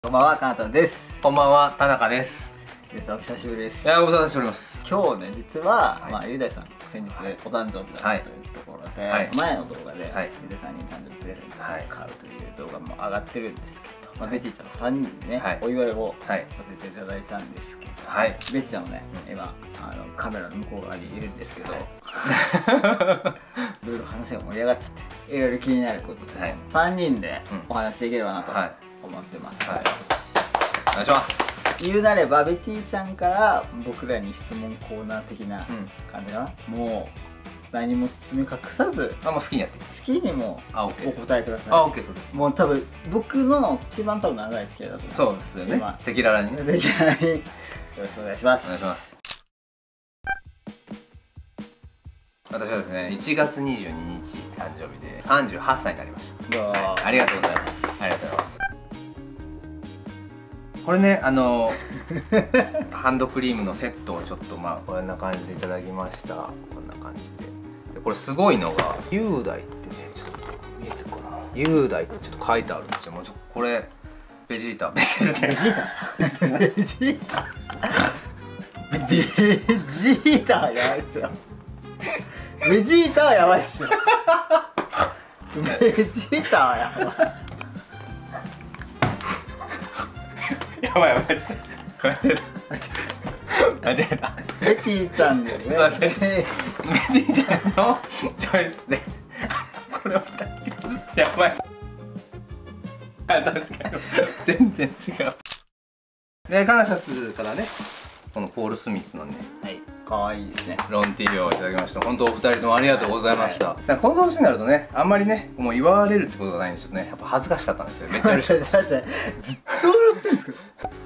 こんばんは、かなたです。 こんばんは、田中です。 お久しぶりです。 いや、ご無沙汰しております。 今日ね、実は、ゆうだいさん、先日お誕生日だったというところで、前の動画で、ゆうだいさんに誕生日プレゼントを買うという動画も上がってるんですけど、ベティちゃん3人にね、お祝いをさせていただいたんですけど、ベティちゃんもね、今、カメラの向こう側にいるんですけど、いろいろ話が盛り上がっちゃって、いろいろ気になることで、3人でお話しできればなと思ってます。 お願いします。 言うなればベティちゃんから僕らに質問コーナー的な感じかな、もう何も包み隠さず、 もう好きにやって好きにもお答えください。 OK、そうです。 もう多分僕の一番長い付き合いだと思う。 そうですよね。赤裸々にね。 赤裸々によろしくお願いします。 お願いします。私はですね、1月22日誕生日で38歳になりました。ありがとうございます。ありがとうございます。これね、ハンドクリームのセットをちょっとこんな感じでいただきました。こんな感じで。これすごいのが、雄大ってね、ちょっと見えてるかな。雄大ってちょっと書いてあるんですよ。もうこれ、ベジータ。ベジータベジータベジータやばいっすよ。ベジータはやばいっすよ。ベジータはやばい。 やばい、間違えた。 ベティちゃんでね。ベティちゃんのチョイスでこれをやばい。確かに全然違う。で、カナシャスからね、このポール・スミスのね、 かわいいですね、 ロンティーをいただきました。本当お二人ともありがとうございました。この年になるとね、あんまりね、もう言われるってことがないんですよね。やっぱ恥ずかしかったんですよ。めっちゃ嬉しかった。ずっと笑ってんですけど。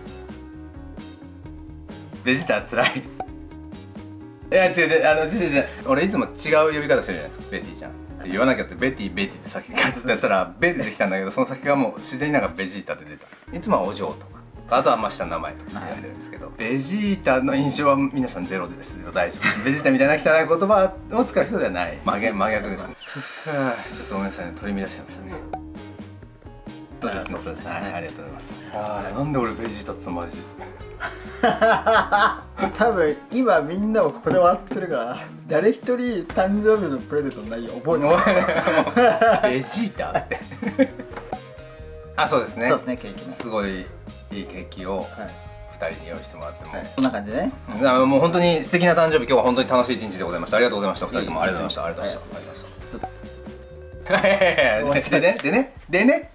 ベジータつらい。いや、違う、俺いつも違う呼び方してるじゃないですか、ベティちゃんって言わなきゃって、ベティって先からずっとやったらベティできたんだけど、その先がもう自然になんかベジータって出た。いつもはお嬢とか、あとは下の名前とか呼んでるんですけど、ベジータの印象は皆さんゼロですよ。大丈夫。ベジータみたいな汚い言葉を使う人ではない。真逆ですね。ちょっとごめんなさいね、取り乱しちゃいましたね。そうですね、そうですね、ありがとうございます。なんで俺ベジータってマジ多分今みんなもここで笑ってるから誰一人誕生日のプレゼントの内容覚えてない。 ベジータってそうですね、 ケーキね、 すごいいいケーキを2人に用意してもらっても、 こんな感じでね、 もう本当に素敵な誕生日、今日は本当に楽しい一日でございました。ありがとうございました。2人ともありがとうございました。ありがとうございました。でね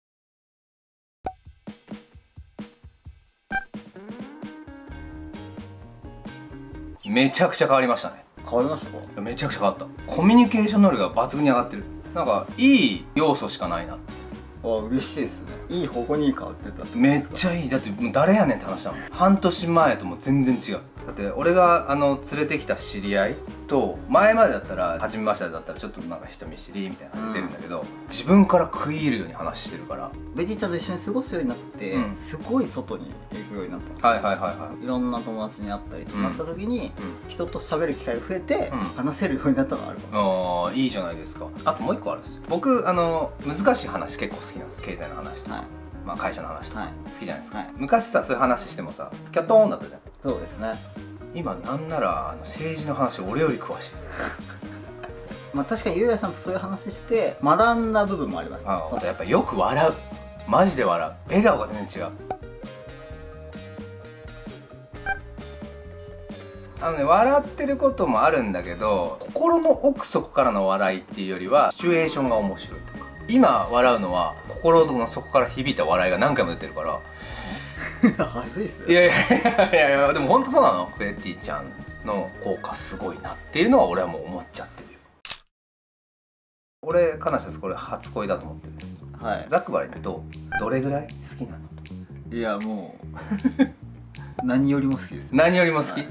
めちゃくちゃ変わりましたね。 変わりましたか？ めちゃくちゃ変わった。コミュニケーション能力が抜群に上がってる。なんかいい要素しかないな。 嬉しいですね。いい方向に変わってたって。 めっちゃいい。だってもう誰やねんって話だもん。半年前とも全然違う。だって俺が連れてきた知り合いと、前までだったら初めましてだったらちょっとなんか人見知りみたいなの出るんだけど、自分から食い入るように話してるから、 ベティちゃんと一緒に過ごすようになって、すごい外に行くようになった。いろんな友達に会ったりとなった時に、人と喋る機会が増えて、話せるようになったのはあるかもしれないです。 いいじゃないですか。あともう一個あるんですよ。僕難しい話結構好きなんです。経済の話とか、会社の話とか好きじゃないですか。昔さ、そういう話してもさ、キャトーンだったじゃん。 そうですね。 今なんなら政治の話俺より詳しい。 確かにゆうやさんとそういう話して学んだ部分もありますね。 やっぱよく笑う。マジで笑う。笑顔が全然違う。笑ってることもあるんだけど、心の奥底からの笑いっていうよりはシチュエーションが面白いとか、今笑うのは心の底から響いた笑いが何回も出てるから。 恥ずいっすよ。 いやでも本当そうなの。ベティちゃんの効果すごいなっていうのは俺はもう思っちゃってるよ。俺カナシャスこれ初恋だと思ってるんです。ザックバリーどれぐらい好きなの？ いやもう何よりも好きです。 何よりも好き？ い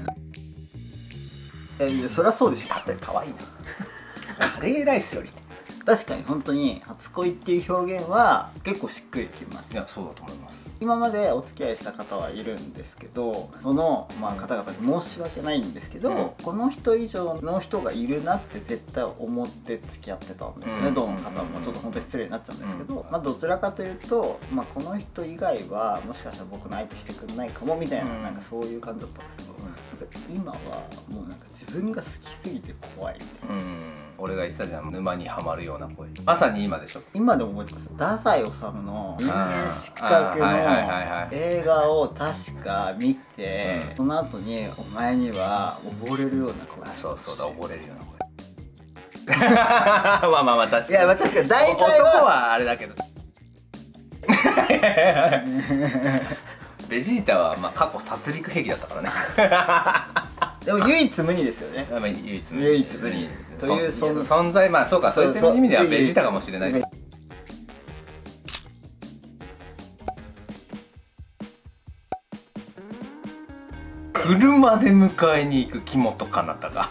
やそりゃそうでしょ。 かわいいな。カレーライスより。 確かに本当に初恋っていう表現は結構しっくりきます。 いやそうだと思います。 今までお付き合いした方はいるんですけど、その、まあ、方々に申し訳ないんですけど、この人以上の人がいるなって絶対思って付き合ってたんですね。どの方もちょっと本当に失礼になっちゃうんですけど、まあ、どちらかというと、まあ、この人以外はもしかしたら僕の相手してくれないかもみたいな、なんかそういう感じだったんですけど、今はもうなんか自分が好きすぎて怖いみたいな。 俺が言ってたじゃん、沼にはまるような声。まさに今でしょ。 今でも覚えてますよ。太宰治の人間失格の映画を確か見て、その後にお前には溺れるような声。 そうそうだ、溺れるような声。まあまあまあ、確かに。 いや、まあ確かに大体男はあれだけど。ベジータはまあ過去殺戮兵器だったからね。 でも唯一無二ですよね。 唯一無二という存在、まあそうか、そういった意味ではベジータかもしれない。車で迎えに行く木本奏太が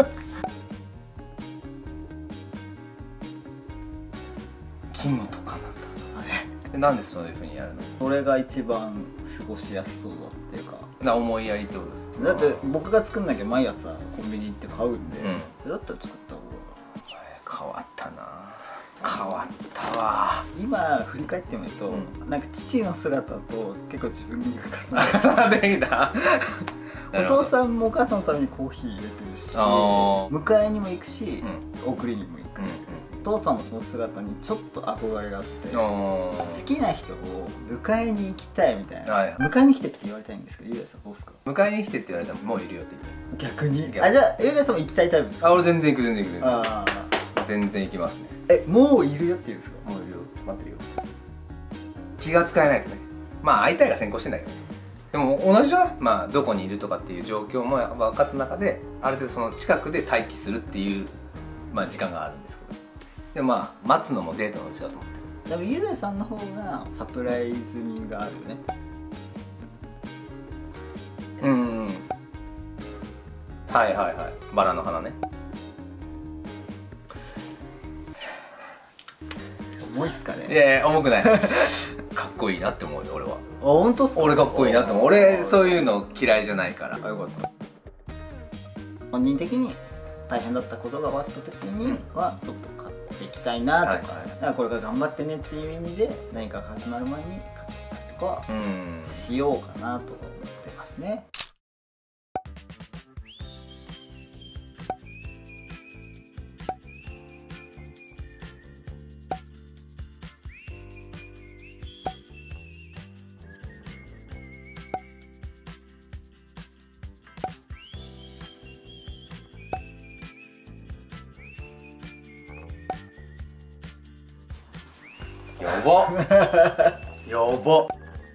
木本奏太、なんでそういうふうにやるの？ それが一番過ごしやすそうだっていうか、 思いやりってことです。 だって僕が作んなきゃ毎朝コンビニ行って買うんで、だったら作った方が変わったな。変わったわ。 今振り返ってみると、なんか父の姿と結構自分が重なってきた。 お父さんもお母さんのためにコーヒー入れてるし、迎えにも行くし、送りにも行く。お父さんのその姿にちょっと憧れがあって、好きな人を迎えに行きたいみたいな。迎えに来てって言われたいんですけど、ゆうやさんどうですか？ 迎えに来てって言われたらもういるよって言って。逆に？あ、じゃあゆうやさんも行きたいタイプですか？ あ、俺全然行く、全然行く。全然行きますね。 もういるよって言うんですか？ もういるよ、待ってるよ。気が使えないとね。まあ会いたいが先行してんだけど。でも同じじゃない？まあどこにいるとかっていう状況も分かった中で、ある程度その近くで待機するっていう、まあ、時間があるんですけど、でもまあ待つのもデートのうちだと思ってる。 でもゆうやさんの方がサプライズ味があるよね。 はいはいはい、バラの花ね。 重いっすかね？ いやいや、重くない。かっこいいなって思うよ、俺は。 本当っすか？ 俺かっこいいなって思う。俺そういうの嫌いじゃないから。 よかった。本人的に大変だったことが終わった時にはちょっと買っていきたいなとか、だからこれから頑張ってねっていう意味で何かが始まる前に買ってたりとかしようかなと思ってますね。 やばやば。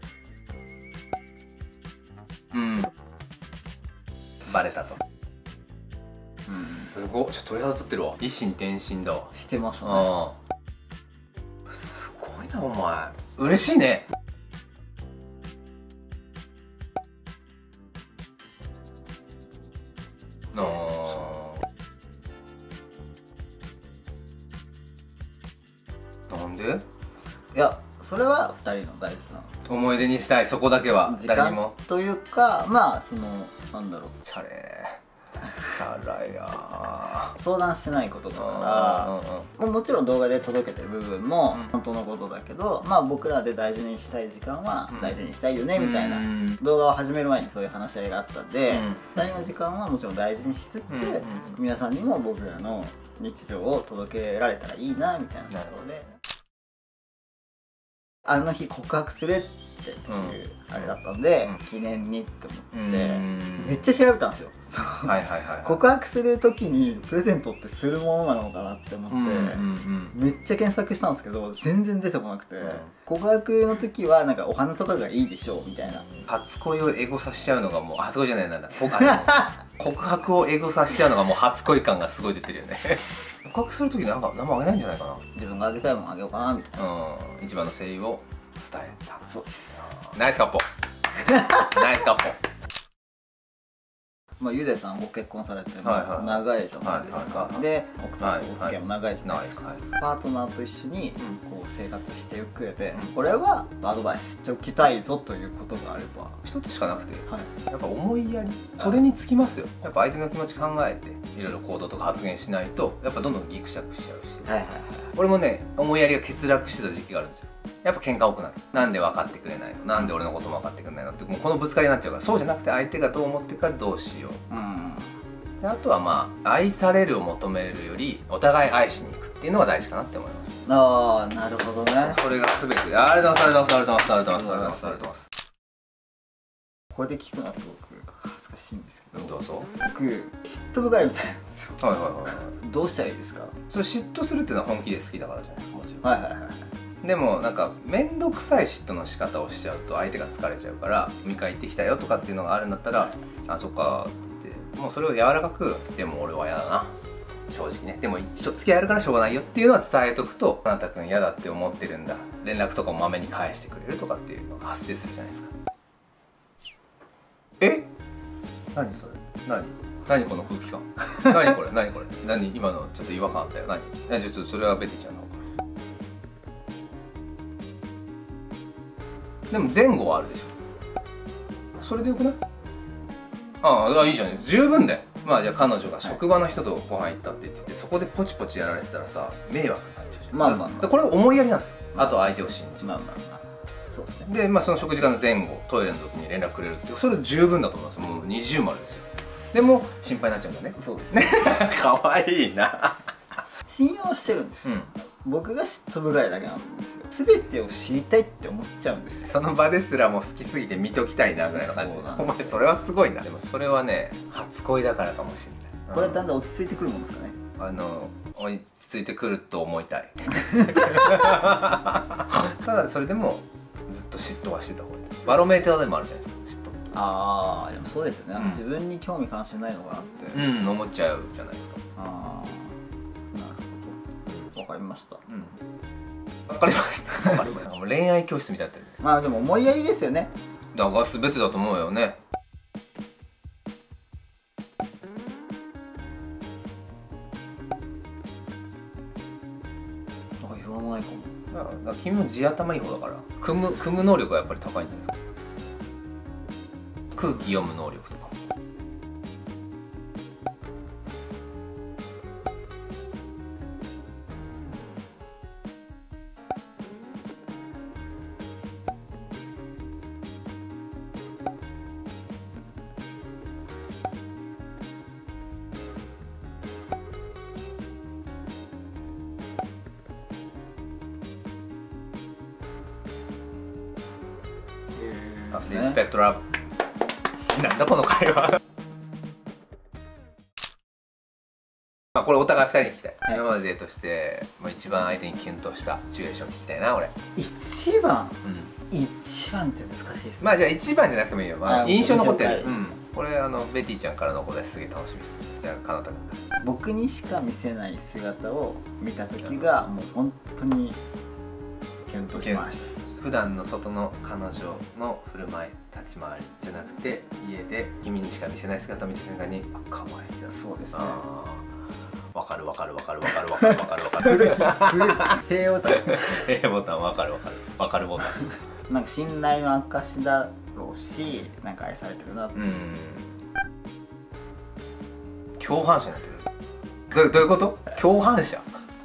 バレたと。すごっ、ちょっと鳥肌立ってるわ。一心伝心だわ。 してますね。 すごいなお前。嬉しいね。なんで？ いや、それは2人の大事な思い出にしたい、そこだけは誰にもというか、まあそのなんだろう、 チャラや相談してないことだからもちろん動画で届けてる部分も本当のことだけど、まあ僕らで大事にしたい時間は大事にしたいよねみたいな、動画を始める前にそういう話し合いがあったんで、2人の時間はもちろん大事にしつつ、皆さんにも僕らの日常を届けられたらいいなみたいなところで、あの日告白するっていうあれだったんで、記念にって思ってめっちゃ調べたんですよ。告白する時にプレゼントってするものなのかなって思ってめっちゃ検索したんですけど全然出てこなくて、告白の時はなんかお花とかがいいでしょうみたいな。 初恋をエゴさしちゃうのがもう初恋じゃないなんだ告白をエゴさしちゃうのがもう初恋感がすごい出てるよね。告白する時なんか何もあげないんじゃないかな。 自分があげたいものあげようかなみたいな、 一番の誠意を伝えた。 そうです。 ナイスカッポナイスカッポ。 ゆでさんご結婚されて長いじゃないですか。で奥さんとお付き合いも長いじゃないですか。パートナーと一緒にこう生活していく上で、これはアドバイスしておきたいぞということがあれば。 一つしかなくて、やっぱ思いやり、それにつきますよ。やっぱ相手の気持ち考えていろいろ行動とか発言しないと、やっぱどんどんギクシャクしちゃうし。俺もね、思いやりが欠落してた時期があるんですよ。やっぱ喧嘩多くなる。なんで分かってくれないの、なんで俺のことも分かってくれないのって、もうこのぶつかりになっちゃうから。そうじゃなくて相手がどう思ってるかどうしよう。であとはまあ愛されるを求めるよりお互い愛しに行くっていうのが大事かなって思います。 ああ、なるほどね。 それが全てで。ありがとうございます、ありがとうございます、ありがとうございます、ありがとうございます。 これで聞くのはすごく恥ずかしいんですけど、 どうぞ。 僕嫉妬深いみたいなんですよ。どうしたらいいですか？ それ嫉妬するっていうのは本気で好きだからじゃないですか、もちろん。でもなんか面倒くさい嫉妬の仕方をしちゃうと相手が疲れちゃうから、見返ってきたよとかっていうのがあるんだったら、あ、そっかって言って、もうそれを柔らかく、でも俺は嫌だな、正直ね、でも一応付き合えるからしょうがないよっていうのは伝えとくと、あなたくん嫌だって思ってるんだ、連絡とかもまめに返してくれるとかっていうのが発生するじゃないですか。え？何それ？何この空気感？何これ？何今のちょっと違和感あったよ。何？ちょっとそれはベティちゃんの方から。でも前後はあるでしょ。それでよくない？ああ、いいじゃん、十分だよ。まあじゃあ彼女が職場の人とご飯行ったって言ってて、そこでポチポチやられてたらさ、迷惑になっちゃうじゃん。まあこれは思いやりなんですよ。あと相手を信じる。そうですね。で、まあその食事間の前後、トイレの時に連絡くれるって、それ十分だと思います。もう20丸ですよ。でも心配になっちゃうんだね。 そうですね。 かわいいな。 信用してるんです。僕が嫉妬深いだけなんですよ。全てを知りたいって思っちゃうんですよ。 その場ですらもう好きすぎて見ときたいなぐらいの感じ。お前それはすごいな。でもそれはね、初恋だからかもしれない。 これはだんだん落ち着いてくるもんですかね。 落ち着いてくると思いたい。ただそれでもずっと嫉妬はしてた方がいい。バロメーターでもあるじゃないですか、嫉妬。 ああ、でもそうですよね。自分に興味関心ないのかなって思っちゃうじゃないですか。 ああ、なるほど。わかりました。 わかりました。もう恋愛教室みたいになってる。 まあでも思いやりですよね。 だから全てだと思うよね。 言わないかも。 君も地頭いい方だから、組む能力がやっぱり高いんじゃないですか。空気読む能力とかも。リスペクトラブ。なんだこの会話。まあこれお互い2人に聞きたい。今までデートして一番相手にキュンとしたシチュエーション聞きたいな俺。 一番って難しいですね。 まあじゃあ1番じゃなくてもいいよ。印象残ってる。これベティちゃんからのお答えすげえ楽しみです。じゃあかなたくん。 僕にしか見せない姿を見た時がもう本当にキュンとします。 普段の外の彼女の振る舞い、立ち回りじゃなくて、家で君にしか見せない姿を見た瞬間に、あ、可愛いだ。 そうですね。 わかる。 平ボタン。 平ボタンわかるボタン。なんか信頼の証だろうし、なんか愛されてるなって。 共犯者になってる。どういうこと？共犯者？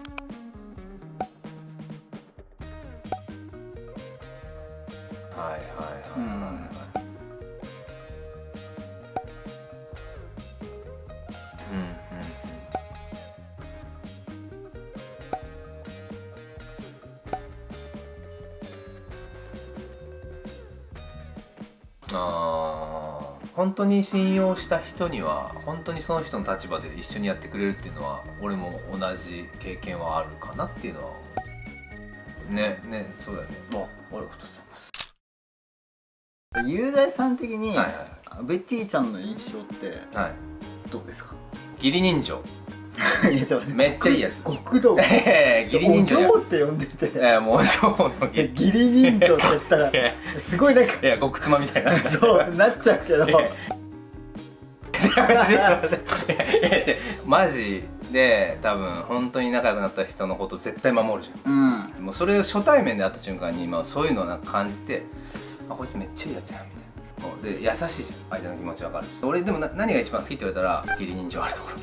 本当に信用した人には本当にその人の立場で一緒にやってくれるっていうのは俺も同じ経験はあるかなっていうのはねそうだよね。 ありがとうございます。雄大さん的にベティちゃんの印象ってどうですか？ 義理人情。めっちゃいいやつ。 極道。義理人情って呼んでて。 もうそうの義理人情って言ったらすごいなんか。 極妻みたいな。 そうなっちゃうけど。 マジで多分本当に仲良くなった人のこと絶対守るじゃん、もうそれを初対面で会った瞬間に、そういうのをなんか感じて、あ、こいつめっちゃいいやつやんみたいな。で優しいじゃん、相手の気持ち分かるし。俺でも何が一番好きって言われたら義理人情あるところ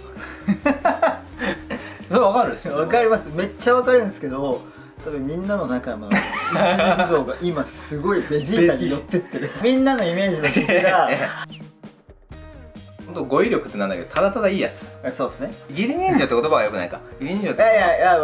それ分かるでしょ。 分かります、めっちゃ分かるんですけど、多分みんなの中のイメージ像が今すごいベジータに寄ってってるみんなのイメージのベジが本当語彙力ってなんだけど、ただただいいやつ。 そうですね。 義理人情って言葉はよくないか。義理人情って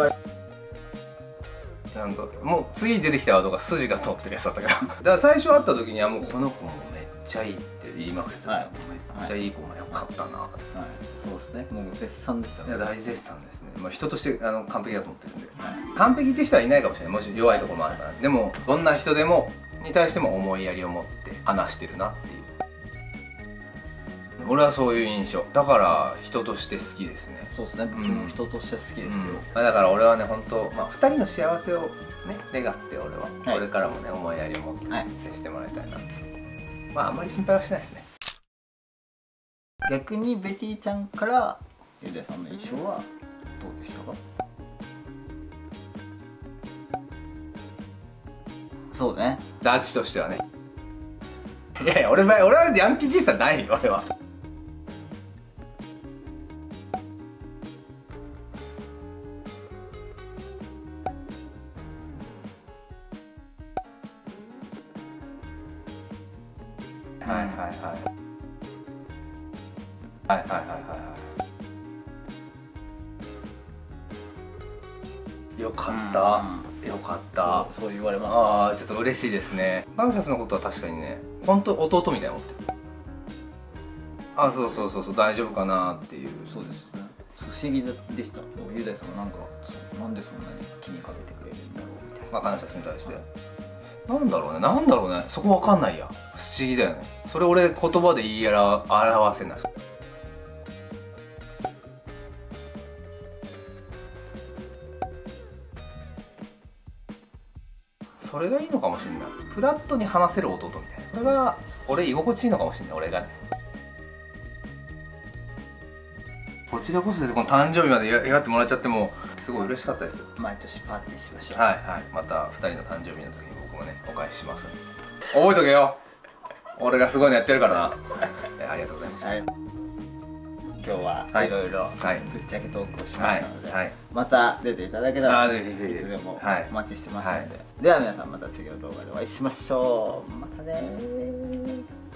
なんともう次出てきたワードが筋が通ってるやつだったけどだから最初会った時にはもうこの子もめっちゃいいって言いまくってた、めっちゃいい子もよかったな、 そうですね。もう絶賛でしたね。 いや大絶賛ですね。人として完璧だと思ってるんで、完璧って人はいないかもしれない、もし弱いところもあるから。でもどんな人でもに対しても思いやりを持って話してるなっていう、俺はそういう印象だから人として好きですね。 そうですね、僕も人として好きですよ。 だから俺はね、本当2人の幸せをね願って俺はこれからもね思いやりを持って接してもらいたいな。あんまり心配はしないですね。 逆にベティちゃんからゆでさんの印象はどうでしたか？そうね、 ダチとしてはね。いやいや、俺はヤンキー喫茶ないよ、俺は。はいはいはいはいはいはいはいよかった、よかった。 そう言われます。 ああ、ちょっと嬉しいですね。カンサスのことは確かにね、本当弟みたいに思ってる。あ、そうそうそうそう、大丈夫かなっていう。 そうですね。不思議でした。雄大さんがなんでそんなに気にかけてくれるんだろうみたいな。 カンサスに対して。なんだろうね、そこわかんないや。不思議だよね。それ俺言葉で言い表せない。それがいいのかもしれない。フラットに話せる弟みたいな。それが俺居心地いいのかもしれない、俺がね。こちらこそです。この誕生日まで祝ってもらっちゃってもすごい嬉しかったですよ。 毎年パーティーしましょう。 はいはい。また2人の誕生日の時に僕もねお返しします。覚えとけよ。俺がすごいのやってるからな。ありがとうございました。 今日はいろいろぶっちゃけトークをしましたので、また出ていただけたらいつでもお待ちしてますので、では皆さんまた次の動画でお会いしましょう。またねー。